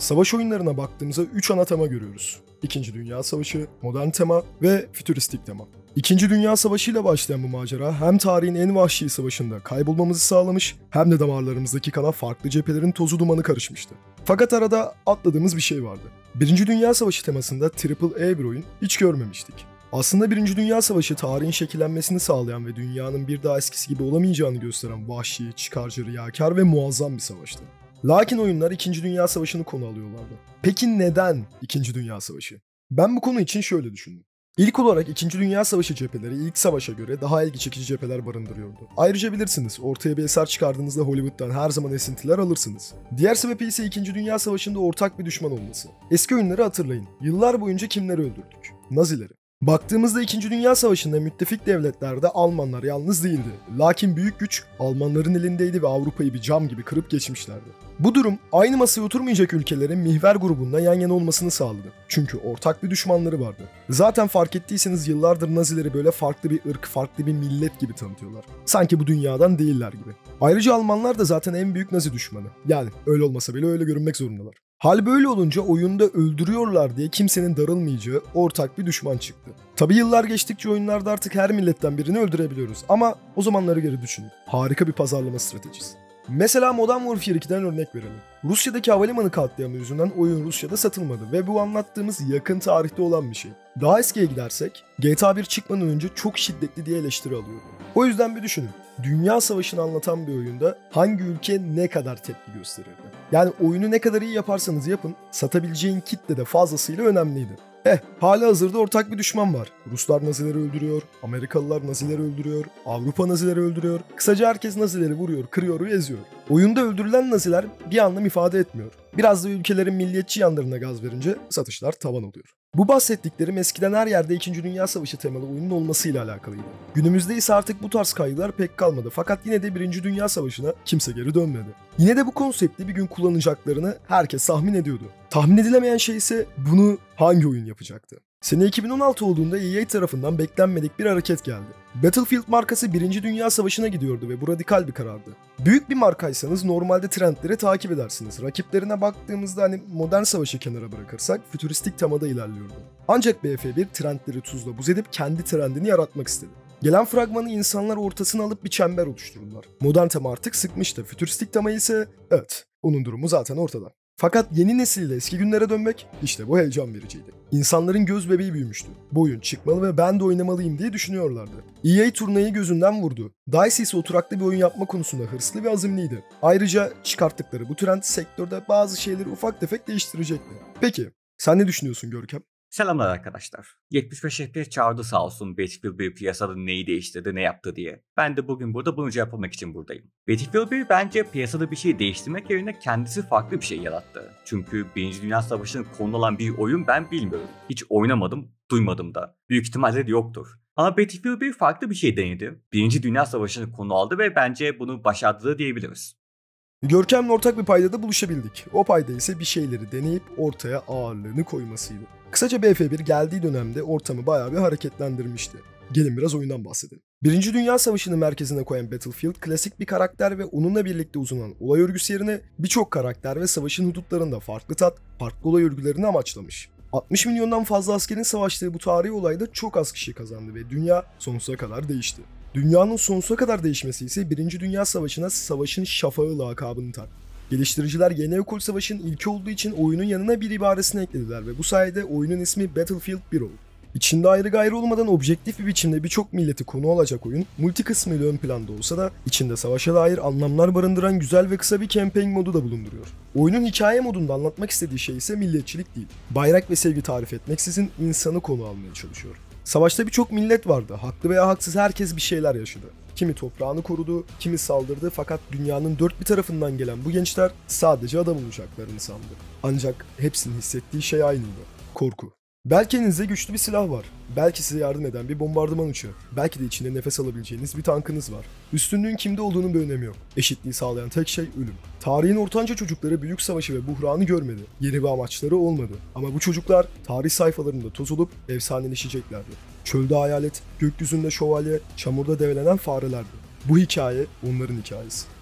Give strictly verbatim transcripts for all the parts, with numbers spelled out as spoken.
Savaş oyunlarına baktığımızda üç ana tema görüyoruz. İkinci Dünya Savaşı, modern tema ve fütüristik tema. İkinci Dünya Savaşı ile başlayan bu macera hem tarihin en vahşi savaşında kaybolmamızı sağlamış hem de damarlarımızdaki kana farklı cephelerin tozu dumanı karışmıştı. Fakat arada atladığımız bir şey vardı. Birinci Dünya Savaşı temasında Triple A bir oyun hiç görmemiştik. Aslında Birinci Dünya Savaşı tarihin şekillenmesini sağlayan ve dünyanın bir daha eskisi gibi olamayacağını gösteren vahşi, çıkarcı, riyakar ve muazzam bir savaştı. Lakin oyunlar İkinci Dünya Savaşı'nı konu alıyorlardı. Peki neden İkinci Dünya Savaşı? Ben bu konu için şöyle düşündüm. İlk olarak İkinci Dünya Savaşı cepheleri ilk savaşa göre daha ilgi çekici cepheler barındırıyordu. Ayrıca bilirsiniz, ortaya bir eser çıkardığınızda Hollywood'dan her zaman esintiler alırsınız. Diğer sebebi ise İkinci Dünya Savaşı'nda ortak bir düşman olması. Eski oyunları hatırlayın. Yıllar boyunca kimleri öldürdük? Nazileri. Baktığımızda İkinci Dünya Savaşı'nda müttefik devletlerde Almanlar yalnız değildi. Lakin büyük güç Almanların elindeydi ve Avrupa'yı bir cam gibi kırıp geçmişlerdi. Bu durum aynı masaya oturmayacak ülkelerin mihver grubunda yan yana olmasını sağladı. Çünkü ortak bir düşmanları vardı. Zaten fark ettiyseniz yıllardır Nazileri böyle farklı bir ırk, farklı bir millet gibi tanıtıyorlar. Sanki bu dünyadan değiller gibi. Ayrıca Almanlar da zaten en büyük Nazi düşmanı. Yani öyle olmasa bile öyle görünmek zorundalar. Hal böyle olunca oyunda öldürüyorlar diye kimsenin darılmayacağı ortak bir düşman çıktı. Tabi yıllar geçtikçe oyunlarda artık her milletten birini öldürebiliyoruz ama o zamanları geri düşünün. Harika bir pazarlama stratejisi. Mesela Modern Warfare iki'den örnek verelim. Rusya'daki havalimanı katliamı yüzünden oyun Rusya'da satılmadı ve bu anlattığımız yakın tarihte olan bir şey. Daha eskiye gidersek G T A bir çıkmadan önce çok şiddetli diye eleştiri alıyordu. O yüzden bir düşünün. Dünya Savaşı'nı anlatan bir oyunda hangi ülke ne kadar tepki gösterirdi? Yani oyunu ne kadar iyi yaparsanız yapın, satabileceğin kitle de fazlasıyla önemliydi. Eh, hala hazırda ortak bir düşman var. Ruslar Nazileri öldürüyor, Amerikalılar Nazileri öldürüyor, Avrupa Nazileri öldürüyor. Kısaca herkes Nazileri vuruyor, kırıyor ve eziyor. Oyunda öldürülen Naziler bir anlam ifade etmiyor. Biraz da ülkelerin milliyetçi yanlarına gaz verince satışlar tavan oluyor. Bu bahsettiklerim eskiden her yerde İkinci Dünya Savaşı temalı oyunun olmasıyla alakalıydı. Günümüzde ise artık bu tarz kaygılar pek kalmadı fakat yine de Birinci Dünya Savaşı'na kimse geri dönmedi. Yine de bu konsepti bir gün kullanacaklarını herkes tahmin ediyordu. Tahmin edilemeyen şey ise bunu hangi oyun yapacaktı? Sene iki bin on altı olduğunda E A tarafından beklenmedik bir hareket geldi. Battlefield markası Birinci Dünya Savaşı'na gidiyordu ve bu radikal bir karardı. Büyük bir markaysanız normalde trendleri takip edersiniz. Rakiplerine baktığımızda hani modern savaşı kenara bırakırsak fütüristik temada ilerliyordu. Ancak B F bir trendleri tuzla buz edip kendi trendini yaratmak istedi. Gelen fragmanı insanlar ortasına alıp bir çember oluşturdular. Modern tema artık sıkmıştı. Fütüristik tema ise evet, onun durumu zaten ortada. Fakat yeni nesille eski günlere dönmek işte bu heyecan vericiydi. İnsanların göz bebeği büyümüştü. Bu oyun çıkmalı ve ben de oynamalıyım diye düşünüyorlardı. E A turnayı gözünden vurdu. DICE ise oturaklı bir oyun yapma konusunda hırslı ve azimliydi. Ayrıca çıkarttıkları bu trend sektörde bazı şeyleri ufak tefek değiştirecekti. Peki sen ne düşünüyorsun Görkem? Selamlar arkadaşlar. yetmiş beş F P S çağırdı sağ olsun Battlefield bir piyasada neyi değiştirdi, ne yaptı diye. Ben de bugün burada bunu cevaplamak için buradayım. Battlefield bir bence piyasada bir şey değiştirmek yerine kendisi farklı bir şey yarattı. Çünkü Birinci Dünya Savaşı'nın konu olan bir oyun ben bilmiyorum. Hiç oynamadım, duymadım da. Büyük ihtimalle de yoktur. Ama Battlefield bir farklı bir şey denedi. Birinci Dünya Savaşı'nı konu aldı ve bence bunu başardı da diyebiliriz. Görkem'le ortak bir paydada buluşabildik. O payda ise bir şeyleri deneyip ortaya ağırlığını koymasıydı. Kısaca B F bir geldiği dönemde ortamı bayağı bir hareketlendirmişti. Gelin biraz oyundan bahsedelim. Birinci Dünya Savaşı'nı merkezine koyan Battlefield klasik bir karakter ve onunla birlikte uzanan olay örgüsü yerine birçok karakter ve savaşın hudutlarında farklı tat, farklı olay örgülerini amaçlamış. altmış milyondan fazla askerin savaştığı bu tarihi olayda çok az kişi kazandı ve dünya sonsuza kadar değişti. Dünyanın sonsuza kadar değişmesi ise Birinci Dünya Savaşı'na Savaşın Şafağı lakabını taktı. Geliştiriciler Yeni Ekol Savaşı'nın ilki olduğu için oyunun yanına bir ibaresini eklediler ve bu sayede oyunun ismi Battlefield bir oldu. İçinde ayrı gayrı olmadan objektif bir biçimde birçok milleti konu alacak oyun, multi kısmıyla ön planda olsa da içinde savaşa dair anlamlar barındıran güzel ve kısa bir campaign modu da bulunduruyor. Oyunun hikaye modunda anlatmak istediği şey ise milliyetçilik değil, bayrak ve sevgi tarif etmeksizin insanı konu almaya çalışıyor. Savaşta birçok millet vardı, haklı veya haksız herkes bir şeyler yaşadı. Kimi toprağını korudu, kimi saldırdı fakat dünyanın dört bir tarafından gelen bu gençler sadece adam olacaklarını sandı. Ancak hepsinin hissettiği şey aynıydı, korku. Belki elinizde güçlü bir silah var, belki size yardım eden bir bombardıman uçağı, belki de içinde nefes alabileceğiniz bir tankınız var. Üstünlüğün kimde olduğunun bir önemi yok. Eşitliği sağlayan tek şey ölüm. Tarihin ortanca çocukları büyük savaşı ve buhranı görmedi. Yeni bir amaçları olmadı. Ama bu çocuklar tarih sayfalarında toz olup efsaneleşeceklerdi. Çölde hayalet, gökyüzünde şövalye, çamurda develenen farelerdi. Bu hikaye onların hikayesi.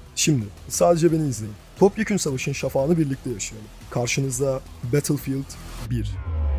Şimdi sadece beni izleyin. Topyekün savaşın şafağını birlikte yaşayalım. Karşınızda Battlefield bir.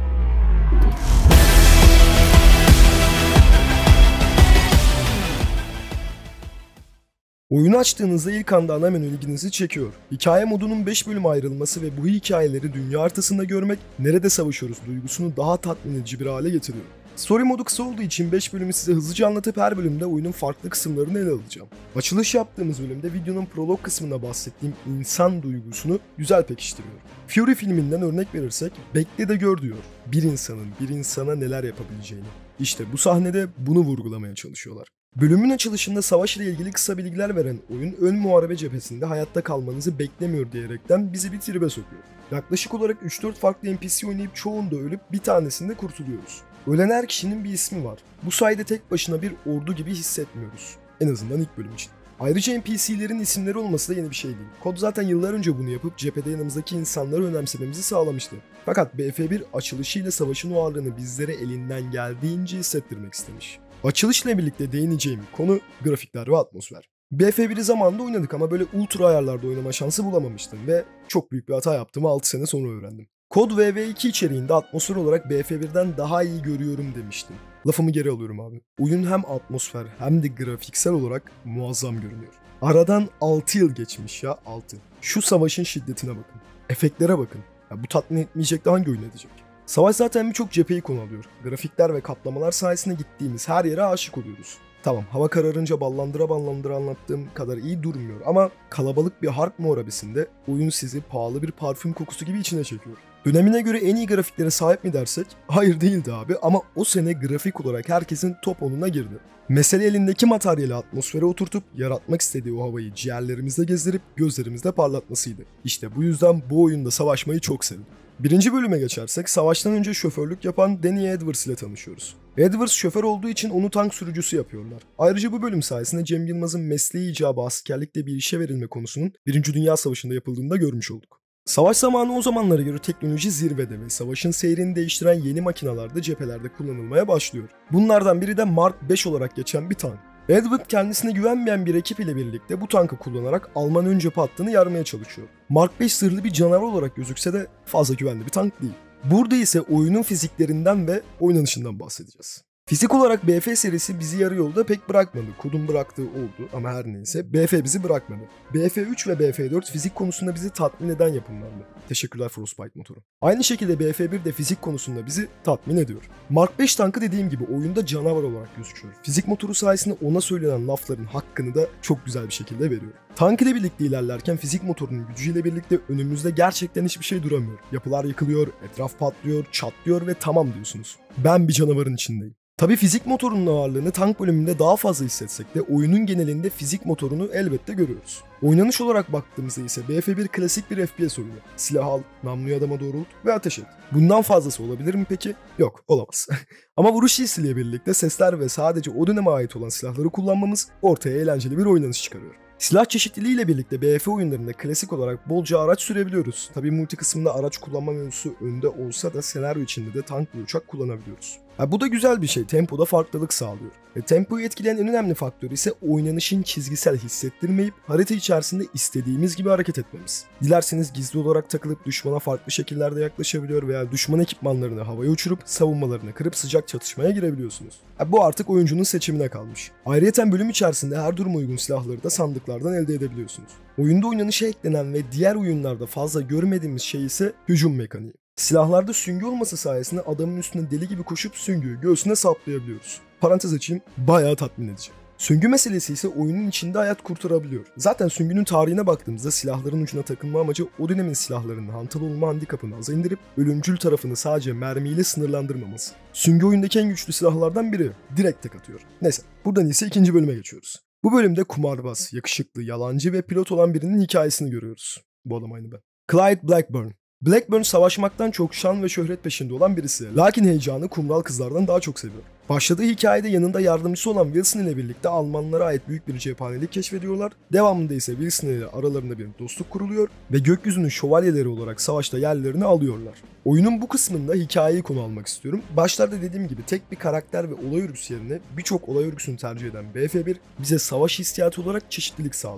Oyunu açtığınızda ilk anda ana menü ilginizi çekiyor. Hikaye modunun beş bölüme ayrılması ve bu hikayeleri dünya haritasında görmek, nerede savaşıyoruz duygusunu daha tatmin edici bir hale getiriyor. Story modu kısa olduğu için beş bölümü size hızlıca anlatıp her bölümde oyunun farklı kısımlarını ele alacağım. Açılış yaptığımız bölümde videonun prolog kısmında bahsettiğim insan duygusunu güzel pekiştiriyor. Fury filminden örnek verirsek, bekle de gör diyor. Bir insanın bir insana neler yapabileceğini. İşte bu sahnede bunu vurgulamaya çalışıyorlar. Bölümün açılışında savaş ile ilgili kısa bilgiler veren oyun ön muharebe cephesinde hayatta kalmanızı beklemiyor diyerekten bizi bir tribe sokuyor. Yaklaşık olarak üç dört farklı N P C oynayıp çoğunda ölüp bir tanesinde kurtuluyoruz. Ölen her kişinin bir ismi var. Bu sayede tek başına bir ordu gibi hissetmiyoruz. En azından ilk bölüm için. Ayrıca N P C'lerin isimleri olması da yeni bir şey değil. Kod zaten yıllar önce bunu yapıp cephede yanımızdaki insanları önemsememizi sağlamıştı. Fakat B F bir açılışıyla savaşın varlığını bizlere elinden geldiğince hissettirmek istemiş. Açılışla birlikte değineceğim konu grafikler ve atmosfer. B F bir'i zamanında oynadık ama böyle ultra ayarlarda oynama şansı bulamamıştım ve çok büyük bir hata yaptığımı altı sene sonra öğrendim. Kod V V iki içeriğinde atmosfer olarak B F bir'den daha iyi görüyorum demiştim. Lafımı geri alıyorum abi. Oyun hem atmosfer hem de grafiksel olarak muazzam görünüyor. Aradan altı yıl geçmiş ya, altı. Şu savaşın şiddetine bakın. Efektlere bakın. Ya bu tatmin etmeyecek de hangi oyun edecek? Savaş zaten birçok cepheyi konu alıyor. Grafikler ve kaplamalar sayesinde gittiğimiz her yere aşık oluyoruz. Tamam, hava kararınca ballandıra ballandıra anlattığım kadar iyi durmuyor ama kalabalık bir harp muharebesinde oyun sizi pahalı bir parfüm kokusu gibi içine çekiyor. Dönemine göre en iyi grafiklere sahip mi dersek? Hayır değildi abi ama o sene grafik olarak herkesin top onuna girdi. Mesele elindeki materyali atmosfere oturtup yaratmak istediği o havayı ciğerlerimizde gezdirip gözlerimizde parlatmasıydı. İşte bu yüzden bu oyunda savaşmayı çok sevdim. Birinci bölüme geçersek savaştan önce şoförlük yapan Danny Edwards ile tanışıyoruz. Edwards şoför olduğu için onu tank sürücüsü yapıyorlar. Ayrıca bu bölüm sayesinde Cem Yılmaz'ın mesleği icabı askerlikte bir işe verilme konusunun Birinci Dünya Savaşı'nda yapıldığını da görmüş olduk. Savaş zamanı o zamanlara göre teknoloji zirvede ve savaşın seyrini değiştiren yeni makinalar da cephelerde kullanılmaya başlıyor. Bunlardan biri de Mark beş olarak geçen bir tank. Edward kendisine güvenmeyen bir ekip ile birlikte bu tankı kullanarak Alman ön cephe hattını yarmaya çalışıyor. Mark beş zırhlı bir canavar olarak gözükse de fazla güvenli bir tank değil. Burada ise oyunun fiziklerinden ve oynanışından bahsedeceğiz. Fizik olarak B F serisi bizi yarı yolda pek bırakmadı. Kodun bıraktığı oldu ama her neyse B F bizi bırakmadı. B F üç ve B F dört fizik konusunda bizi tatmin eden yapımlardı. Teşekkürler Frostbite motoru. Aynı şekilde B F bir de fizik konusunda bizi tatmin ediyor. Mark beş tankı dediğim gibi oyunda canavar olarak gözüküyor. Fizik motoru sayesinde ona söylenen lafların hakkını da çok güzel bir şekilde veriyor. Tank ile birlikte ilerlerken fizik motorunun gücüyle birlikte önümüzde gerçekten hiçbir şey duramıyor. Yapılar yıkılıyor, etraf patlıyor, çatlıyor ve tamam diyorsunuz. Ben bir canavarın içindeyim. Tabii fizik motorunun ağırlığını tank bölümünde daha fazla hissetsek de oyunun genelinde fizik motorunu elbette görüyoruz. Oynanış olarak baktığımızda ise B F bir klasik bir F P S oyunu. Silah al, namluyu adama doğrult ve ateş et. Bundan fazlası olabilir mi peki? Yok, olamaz. Ama vuruş hissiyle birlikte sesler ve sadece o döneme ait olan silahları kullanmamız ortaya eğlenceli bir oynanış çıkarıyor. Silah çeşitliliğiyle birlikte B F oyunlarında klasik olarak bolca araç sürebiliyoruz. Tabii multi kısmında araç kullanma mevzusu önde olsa da senaryo içinde de tank ve uçak kullanabiliyoruz. Ha, bu da güzel bir şey, tempoda farklılık sağlıyor. E, tempoyu etkileyen en önemli faktör ise oynanışın çizgisel hissettirmeyip harita içerisinde istediğimiz gibi hareket etmemiz. Dilerseniz gizli olarak takılıp düşmana farklı şekillerde yaklaşabiliyor veya düşman ekipmanlarını havaya uçurup savunmalarını kırıp sıcak çatışmaya girebiliyorsunuz. Ha, bu artık oyuncunun seçimine kalmış. Ayrıca bölüm içerisinde her duruma uygun silahları da sandıklardan elde edebiliyorsunuz. Oyunda oynanışa eklenen ve diğer oyunlarda fazla görmediğimiz şey ise hücum mekaniği. Silahlarda süngü olması sayesinde adamın üstüne deli gibi koşup süngüyü göğsüne saplayabiliyoruz. Parantez açayım, bayağı tatmin edici. Süngü meselesi ise oyunun içinde hayat kurtarabiliyor. Zaten süngünün tarihine baktığımızda silahların ucuna takılma amacı o dönemin silahlarının hantal olma handikapını aza indirip ölümcül tarafını sadece mermiyle sınırlandırmaması. Süngü oyundaki en güçlü silahlardan biri. Direkt tek atıyor. Neyse, buradan ise ikinci bölüme geçiyoruz. Bu bölümde kumarbaz, yakışıklı, yalancı ve pilot olan birinin hikayesini görüyoruz. Bu adam aynı ben. Clyde Blackburn. Blackburn savaşmaktan çok şan ve şöhret peşinde olan birisi. Lakin heyecanı kumral kızlardan daha çok seviyor. Başladığı hikayede yanında yardımcısı olan Wilson ile birlikte Almanlara ait büyük bir cephanelik keşfediyorlar. Devamında ise Wilson ile aralarında bir dostluk kuruluyor ve gökyüzünün şövalyeleri olarak savaşta yerlerini alıyorlar. Oyunun bu kısmında hikayeyi konu almak istiyorum. Başlarda dediğim gibi tek bir karakter ve olay örgüsü yerine birçok olay örgüsünü tercih eden B F bir bize savaş hissiyatı olarak çeşitlilik sağlıyor.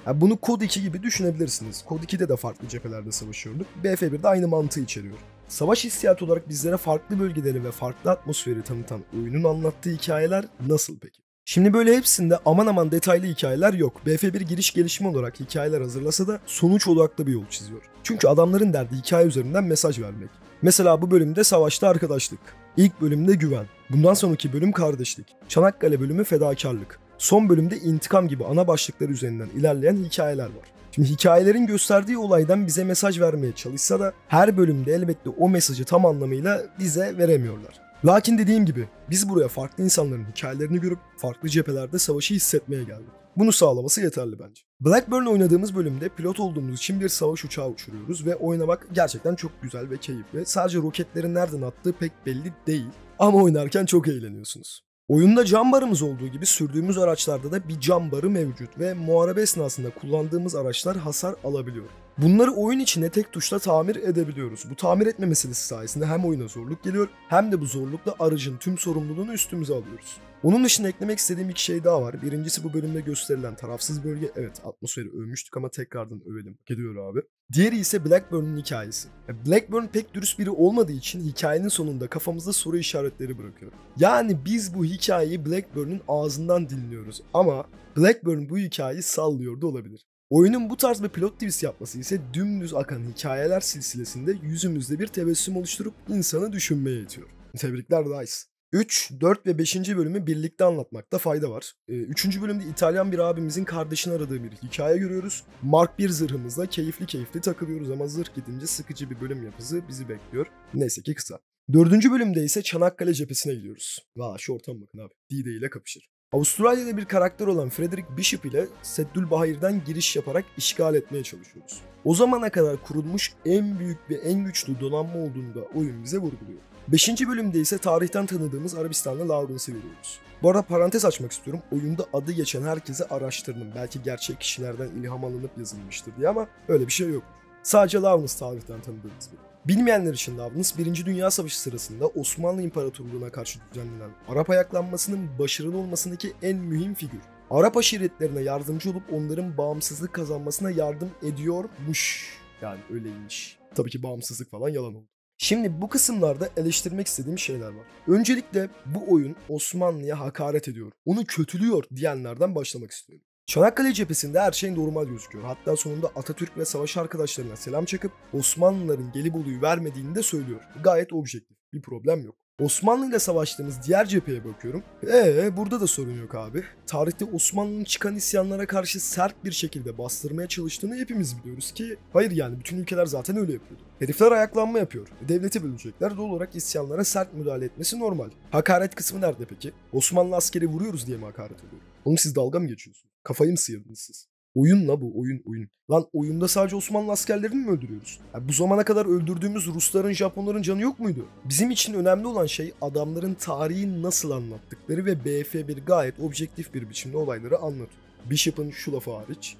Yani bunu Kod iki gibi düşünebilirsiniz. Kod ikide de farklı cephelerde savaşıyorduk. B F birde aynı mantığı içeriyor. Savaş hissiyatı olarak bizlere farklı bölgeleri ve farklı atmosferi tanıtan oyunun anlattığı hikayeler nasıl peki? Şimdi böyle hepsinde aman aman detaylı hikayeler yok. B F bir giriş gelişimi olarak hikayeler hazırlasa da sonuç odaklı bir yol çiziyor. Çünkü adamların derdi hikaye üzerinden mesaj vermek. Mesela bu bölümde savaşta arkadaşlık. İlk bölümde güven. Bundan sonraki bölüm kardeşlik. Çanakkale bölümü fedakarlık. Son bölümde intikam gibi ana başlıklar üzerinden ilerleyen hikayeler var. Şimdi hikayelerin gösterdiği olaydan bize mesaj vermeye çalışsa da her bölümde elbette o mesajı tam anlamıyla bize veremiyorlar. Lakin dediğim gibi biz buraya farklı insanların hikayelerini görüp farklı cephelerde savaşı hissetmeye geldik. Bunu sağlaması yeterli bence. Blackburn oynadığımız bölümde pilot olduğumuz için bir savaş uçağı uçuruyoruz ve oynamak gerçekten çok güzel ve keyifli. Sadece roketlerin nereden attığı pek belli değil ama oynarken çok eğleniyorsunuz. Oyunda cam barımız olduğu gibi sürdüğümüz araçlarda da bir cam barı mevcut ve muharebe esnasında kullandığımız araçlar hasar alabiliyor. Bunları oyun içinde tek tuşla tamir edebiliyoruz. Bu tamir etme meselesi sayesinde hem oyuna zorluk geliyor hem de bu zorlukla aracın tüm sorumluluğunu üstümüze alıyoruz. Onun dışında eklemek istediğim iki şey daha var. Birincisi bu bölümde gösterilen tarafsız bölge. Evet, atmosferi övmüştük ama tekrardan övelim. Gidiyor abi. Diğeri ise Blackburn'un hikayesi. Blackburn pek dürüst biri olmadığı için hikayenin sonunda kafamızda soru işaretleri bırakıyor. Yani biz bu hikayeyi Blackburn'un ağzından dinliyoruz ama Blackburn bu hikayeyi sallıyor da olabilir. Oyunun bu tarz bir plot twist yapması ise dümdüz akan hikayeler silsilesinde yüzümüzde bir tebessüm oluşturup insanı düşünmeye itiyor. Tebrikler DICE. üç, dört ve beşinci bölümü birlikte anlatmakta fayda var. üçüncü bölümde İtalyan bir abimizin kardeşini aradığı bir hikaye görüyoruz. Mark bir zırhımızla keyifli keyifli takılıyoruz ama zırh gidince sıkıcı bir bölüm yapısı bizi bekliyor. Neyse ki kısa. dördüncü bölümde ise Çanakkale cephesine gidiyoruz. Vaa şu ortam bakın abi. D-Day ile kapışır. Avustralya'da bir karakter olan Frederick Bishop ile Seddülbahir'den giriş yaparak işgal etmeye çalışıyoruz. O zamana kadar kurulmuş en büyük ve en güçlü donanma olduğunu da oyun bize vurguluyor. beşinci bölümde ise tarihten tanıdığımız Arabistanlı Lawrence'ı veriyoruz. Bu arada parantez açmak istiyorum. Oyunda adı geçen herkese araştırdım. Belki gerçek kişilerden ilham alınıp yazılmıştır diye ama öyle bir şey yok. Sadece Lawrence tarihten tanıdığımız biri. Bilmeyenler için Lawrence, birinci. Dünya Savaşı sırasında Osmanlı İmparatorluğu'na karşı düzenlenen Arap ayaklanmasının başarılı olmasındaki en mühim figür. Arap aşiretlerine yardımcı olup onların bağımsızlık kazanmasına yardım ediyormuş. Yani öyleymiş. Tabii ki bağımsızlık falan yalan oldu. Şimdi bu kısımlarda eleştirmek istediğim şeyler var. Öncelikle bu oyun Osmanlı'ya hakaret ediyor, onu kötülüyor diyenlerden başlamak istiyorum. Çanakkale cephesinde her şey normal gözüküyor. Hatta sonunda Atatürk ve savaş arkadaşlarına selam çakıp Osmanlıların Gelibolu'yu vermediğini de söylüyor. Gayet objektif, bir problem yok. Osmanlı ile savaştığımız diğer cepheye bakıyorum. Eee burada da sorun yok abi. Tarihte Osmanlı'nın çıkan isyanlara karşı sert bir şekilde bastırmaya çalıştığını hepimiz biliyoruz ki hayır yani bütün ülkeler zaten öyle yapıyordu. Herifler ayaklanma yapıyor. Devleti bölecekler. Doğal olarak isyanlara sert müdahale etmesi normal. Hakaret kısmı nerede peki? Osmanlı askeri vuruyoruz diye mi hakaret ediyor? Oğlum siz dalga mı geçiyorsunuz? Kafayı mı sıyırdınız siz? Oyun la bu, oyun oyun. Lan oyunda sadece Osmanlı askerlerini mi öldürüyoruz? Yani bu zamana kadar öldürdüğümüz Rusların, Japonların canı yok muydu? Bizim için önemli olan şey adamların tarihi nasıl anlattıkları ve B F bir gayet objektif bir biçimde olayları anlatıyor. Bishop'ın şu lafı hariç.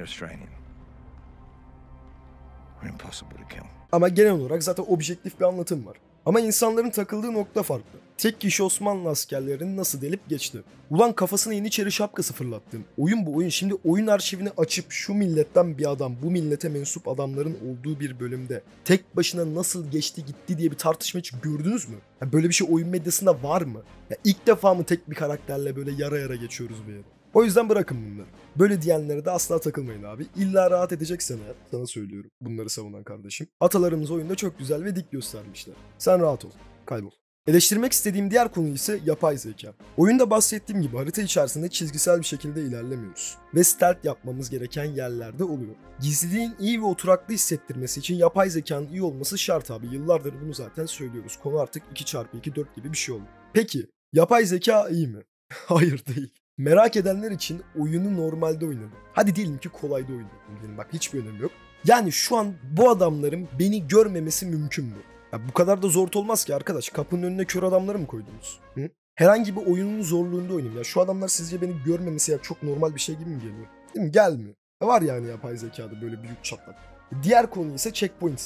Ama genel olarak zaten objektif bir anlatım var. Ama insanların takıldığı nokta farklı. Tek kişi Osmanlı askerlerini nasıl delip geçti? Ulan kafasına Yeniçeri şapkası fırlattım. Oyun bu oyun. Şimdi oyun arşivini açıp şu milletten bir adam, bu millete mensup adamların olduğu bir bölümde tek başına nasıl geçti gitti diye bir tartışma hiç gördünüz mü? Ya böyle bir şey oyun medyasında var mı? Ya ilk defa mı tek bir karakterle böyle yara yara geçiyoruz bir yere? O yüzden bırakın bunları. Böyle diyenlere de asla takılmayın abi. İlla rahat edeceksen eğer, sana söylüyorum bunları savunan kardeşim. Atalarımız oyunda çok güzel ve dik göstermişler. Sen rahat ol, kaybol. Eleştirmek istediğim diğer konu ise yapay zeka. Oyunda bahsettiğim gibi harita içerisinde çizgisel bir şekilde ilerlemiyoruz. Ve stealth yapmamız gereken yerlerde oluyor. Gizliliğin iyi ve oturaklı hissettirmesi için yapay zekanın iyi olması şart abi. Yıllardır bunu zaten söylüyoruz. Konu artık iki çarpı iki dört gibi bir şey oldu. Peki, yapay zeka iyi mi? Hayır değil. Merak edenler için oyunu normalde oynadım. Hadi diyelim ki kolayda oynadım. Bak hiçbir önemi yok. Yani şu an bu adamların beni görmemesi mümkün mü? Ya bu kadar da zor olmaz ki arkadaş. Kapının önüne kör adamları mı koydunuz? Hı? Herhangi bir oyunun zorluğunda oynayayım. Ya şu adamlar sizce beni görmemesi ya çok normal bir şey gibi mi geliyor? Değil mi? Gelmiyor. Var yani yapay zekada böyle büyük çatlak. Diğer konu ise checkpoint sistemi.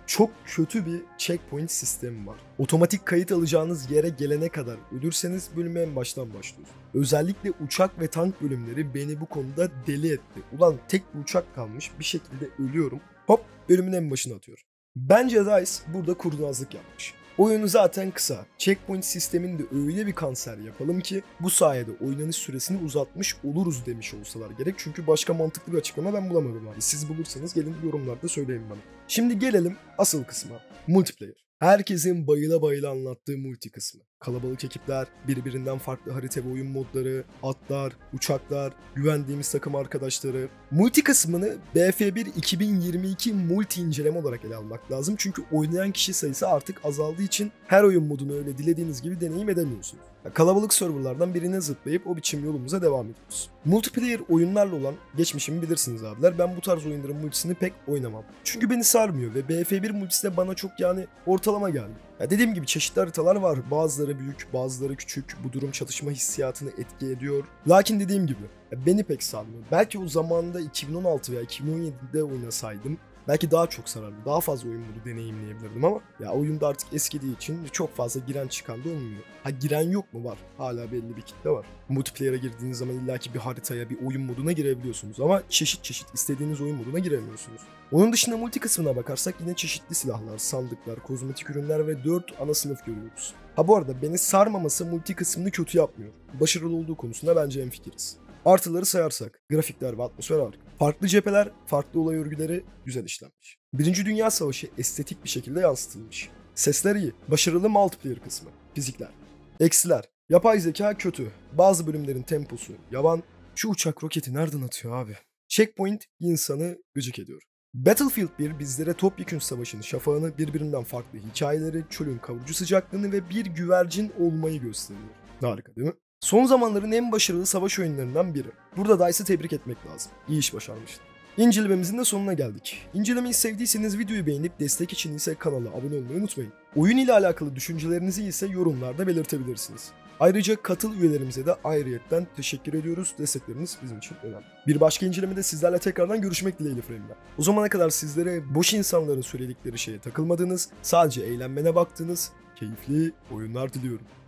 Çok kötü bir checkpoint sistemi var. Otomatik kayıt alacağınız yere gelene kadar ölürseniz bölüme en baştan başlıyorsunuz. Özellikle uçak ve tank bölümleri beni bu konuda deli etti. Ulan tek bir uçak kalmış, bir şekilde ölüyorum. Hop, bölümün en başına atıyor. Bence DICE burada kurnazlık yapmış. Oyunu zaten kısa. Checkpoint sistemini de öyle bir kanser yapalım ki bu sayede oynanış süresini uzatmış oluruz demiş olsalar gerek. Çünkü başka mantıklı bir açıklama ben bulamadım abi. Siz bulursanız gelin yorumlarda söyleyin bana. Şimdi gelelim asıl kısma. Multiplayer. Herkesin bayıla bayıla anlattığı multi kısmı. Kalabalık ekipler, birbirinden farklı harita ve oyun modları, atlar, uçaklar, güvendiğimiz takım arkadaşları. Multi kısmını B F bir iki bin yirmi iki multi inceleme olarak ele almak lazım. Çünkü oynayan kişi sayısı artık azaldığı için her oyun modunu öyle dilediğiniz gibi deneyim edemiyorsunuz. Kalabalık serverlardan birine zıplayıp o biçim yolumuza devam ediyoruz. Multiplayer oyunlarla olan geçmişimi bilirsiniz abiler. Ben bu tarz oyunların multisini pek oynamam. Çünkü beni sarmıyor ve B F bir multisi de bana çok yani ortalama geldi. Ya dediğim gibi çeşitli haritalar var. Bazıları büyük, bazıları küçük. Bu durum çatışma hissiyatını etki ediyor. Lakin dediğim gibi beni pek sarmıyor. Belki o zamanında iki bin on altı veya iki bin on yedide oynasaydım belki daha çok sarardı. Daha fazla oyun modu deneyimleyebilirdim ama ya oyunda artık eskidiği için çok fazla giren çıkan da olmuyor. Ha giren yok mu? Var. Hala belli bir kitle var. Multiplayer'a girdiğiniz zaman illaki bir haritaya, bir oyun moduna girebiliyorsunuz ama çeşit çeşit istediğiniz oyun moduna giremiyorsunuz. Onun dışında multi kısmına bakarsak yine çeşitli silahlar, sandıklar, kozmetik ürünler ve dört ana sınıf görüyoruz. Ha bu arada beni sarmaması multi kısmını kötü yapmıyor. Başarılı olduğu konusunda bence hemfikiriz. Artıları sayarsak, grafikler ve atmosfer harika. Farklı cepheler, farklı olay örgüleri güzel işlenmiş. Birinci Dünya Savaşı estetik bir şekilde yansıtılmış. Sesler iyi, başarılı multiplayer kısmı, fizikler. Eksiler, yapay zeka kötü, bazı bölümlerin temposu yavan. Şu uçak roketi nereden atıyor abi? Checkpoint insanı gıcık ediyor. Battlefield bir bizlere topyekün savaşın şafağını, birbirinden farklı hikayeleri, çölün kavurucu sıcaklığını ve bir güvercin olmayı gösteriyor. Harika değil mi? Son zamanların en başarılı savaş oyunlarından biri. Burada DICE'ı tebrik etmek lazım. İyi iş başarmışlar. İncelememizin de sonuna geldik. İncelemeyi sevdiyseniz videoyu beğenip destek için ise kanala abone olmayı unutmayın. Oyun ile alakalı düşüncelerinizi ise yorumlarda belirtebilirsiniz. Ayrıca katıl üyelerimize de ayrıyetten teşekkür ediyoruz. Destekleriniz bizim için önemli. Bir başka incelemede sizlerle tekrardan görüşmek dileğiyle Frame'den. O zamana kadar sizlere boş insanların söyledikleri şeye takılmadığınız, sadece eğlenmene baktığınız keyifli oyunlar diliyorum.